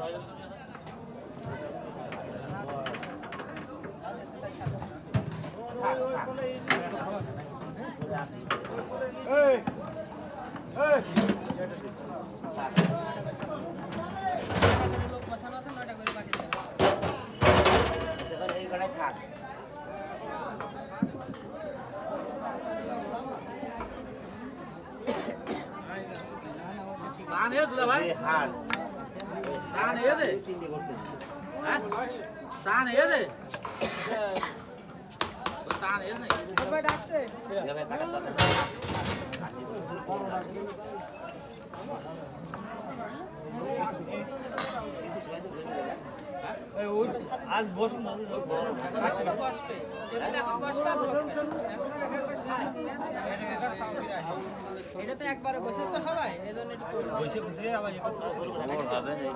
Tahan ya sudah भाई tahan ya deh tahan ya deh tahan ya nih apa डाकते ya मैं ताकत आज बस এটা তো একবারে বসে তো হবাই এজন্য একটু বসে বসে আবার একটু হবে না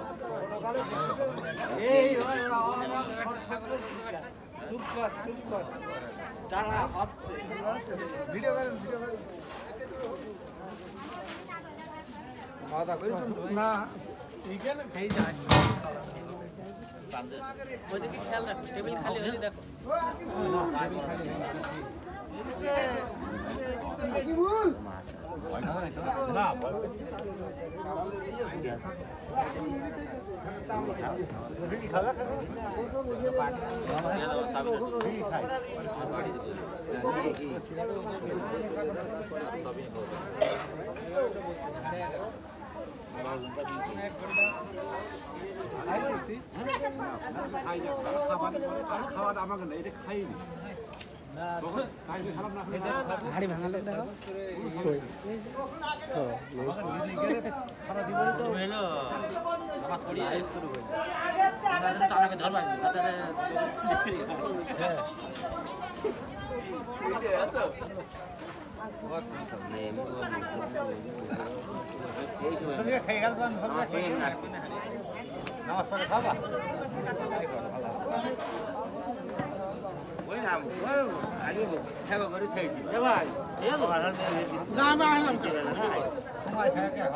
এই চুপ কর টানা ভিডিও করেন খাওয়া দাওয়া করেছেন না এইখানে খেয়ে যায় ওইদিকে খেয়াল রাখো টেবিল খালি হলে দেখো টেবিল খালি না খাওয়া আমাকে না এটা খাইনি হাড়ি ভাঙালে নমস্কার খাবা ওই নাম আগে খাবা করে ছাইছি এ ভাই এ না আমি আসলাম তো